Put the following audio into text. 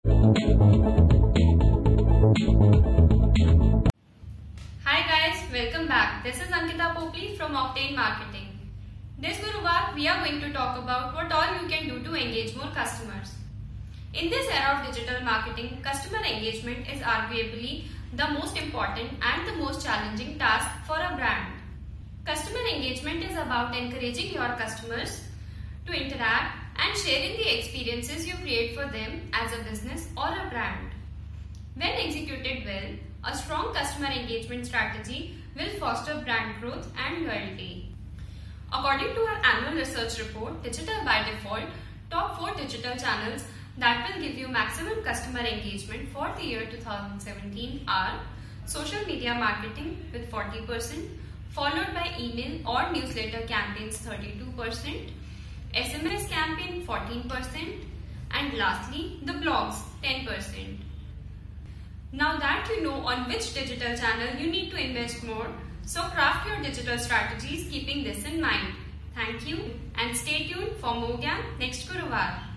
Hi guys, welcome back. This is Ankita Popli from Octane Marketing. This Guruvar, we are going to talk about what all you can do to engage more customers. In this era of digital marketing, customer engagement is arguably the most important and the most challenging task for a brand. Customer engagement is about encouraging your customers to interact and sharing the experiences you create for them as a business or a brand. When executed well, a strong customer engagement strategy will foster brand growth and loyalty. According to our annual research report, Digital by Default, top 4 digital channels that will give you maximum customer engagement for the year 2017 are social media marketing with 40%, followed by email or newsletter campaigns 32%, SMS campaign 14%, and lastly the blogs 10%. Now that you know on which digital channel you need to invest more, so craft your digital strategies keeping this in mind. Thank you and stay tuned for more Gyan next Guruvar.